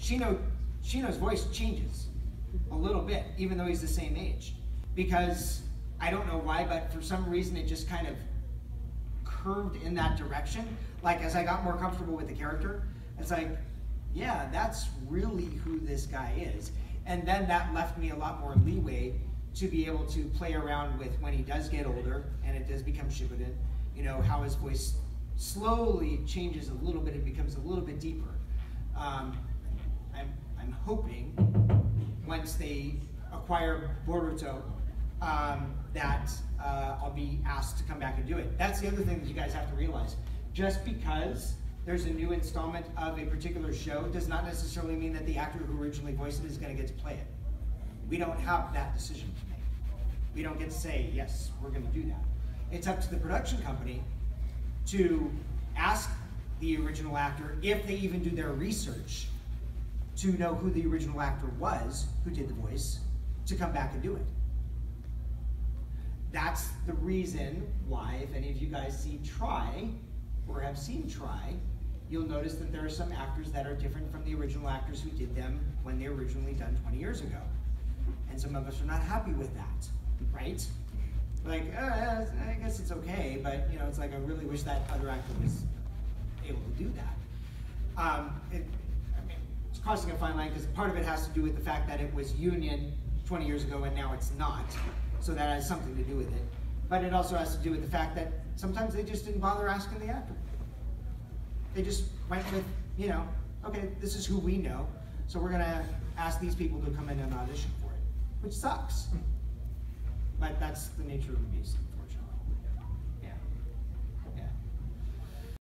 Shino's voice changes a little bit, even though he's the same age. Because, I don't know why, but for some reason it just kind of curved in that direction. Like, as I got more comfortable with the character, it's like, yeah, that's really who this guy is. And then that left me a lot more leeway to be able to play around with when he does get older, and it does become Shippuden, you know, how his voice slowly changes a little bit and becomes a little bit deeper. I'm hoping once they acquire Boruto that I'll be asked to come back and do it. That's the other thing that you guys have to realize. Just because there's a new installment of a particular show does not necessarily mean that the actor who originally voiced it is going to get to play it. We don't have that decision to make. We don't get to say, yes, we're going to do that. It's up to the production company to ask the original actor, if they even do their research, to know who the original actor was who did the voice, to come back and do it. That's the reason why, if any of you guys see Try, or have seen Try, you'll notice that there are some actors that are different from the original actors who did them when they were originally done 20 years ago. And some of us are not happy with that, right? Like, I guess it's okay, but you know, it's like I really wish that other actor was able to do that. It's crossing a fine line because part of it has to do with the fact that it was union 20 years ago and now it's not, so that has something to do with it. But it also has to do with the fact that sometimes they just didn't bother asking the actor. They just went with, you know, okay, this is who we know, so we're gonna ask these people to come in and audition for it, which sucks. But that's the nature of the beast.